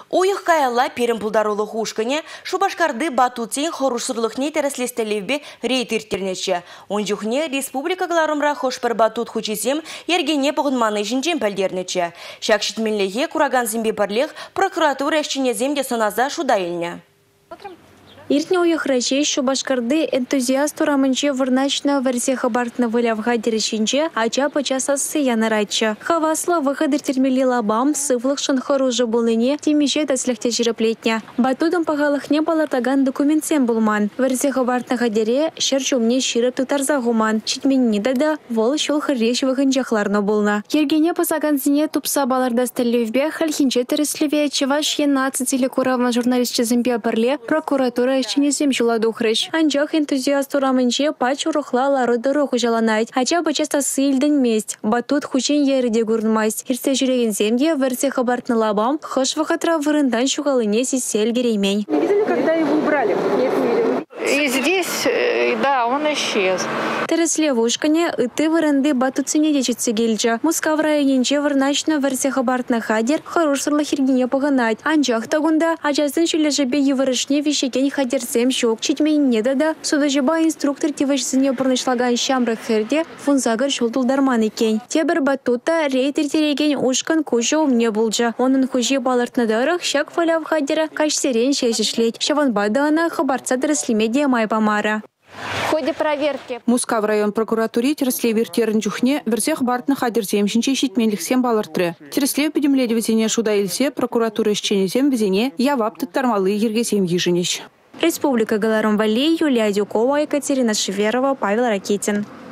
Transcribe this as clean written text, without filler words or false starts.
Уйық каялла перім пулдарулы хушкане, Шубашкарды батутсен хорушсырлықне тәріслестелевбе рейд ирттернече. Онжухне республика галарымра хошпыр батут хучизем ергене пұғынманы жінжен пәлдернече. Шакшитменлеге кураган зимбе парлех прокуратура әшченеземде саназа шудайылне. Иртне уйықраче Шубашкарды энтузиаст урамынче вырначна версия хабартна вылявға дерешінче ача пачасасы янарачы. Хавасла выходыр термели лабам сывлық шынхоружы болыне темеше тәсліхте жиріплетне. Батудым пағалықне балартаган документсен болман. Версия хабартна қадере шерчумне ширып тұтарза гуман. Читменіне дада вол шол хырреш вғынжақларны болна. Ергене пасаганзіне тупса баларда стелевбе хальхинче тіріслеве чеваш 11 телекуравна журналистче зімбе парле прокуратура Ченесем жуладу хрыш. Анжақ энтузиаст урамынче пач урухла лары дорогу жаланайт. Ача бачаста сыльдың месть. Батут хучен еріде гурнмайс. Ирсе жүреген земде версия хабартны лабам хыш вахатра вырындан шугалыне сисель гереймень. Не видели, когда его убрали? Нет, не видели. И здесь, да, он исчез. Тереслевушкане ыты вырынды батутсыне дечетсе гельча. Мускав районенче вырначна версия хабартна хадер хорошырлы хиргине погынать. Анжақ тагунда ачасын шүлежебе евырышне вещекен хадерсем шок. Читменіне дада судажеба инструктор тивашсыне пырнышлаган шамры херде фунзагыр шултулдарман екен. Тебір батута рейтер тереген ушкан кушо умне булжа. Onun хужи балартнадарых шак фаляв хадера кашсерен шешішлет. Шаванбада ана хабарца тереслимедия майпамара. В ходе проверки Мускав район прокуратуре Тереслев Тернчухне версех бартны хадерзем шинче щитменлихсем балартры. Тереслев педемледи везене шудаилсе прокуратура исченезем везене явап тыттармалы ергесем еженещ. Республика Галарум-Валей, Юлия Дюкова, Екатерина Шеверова, Павел Ракитин.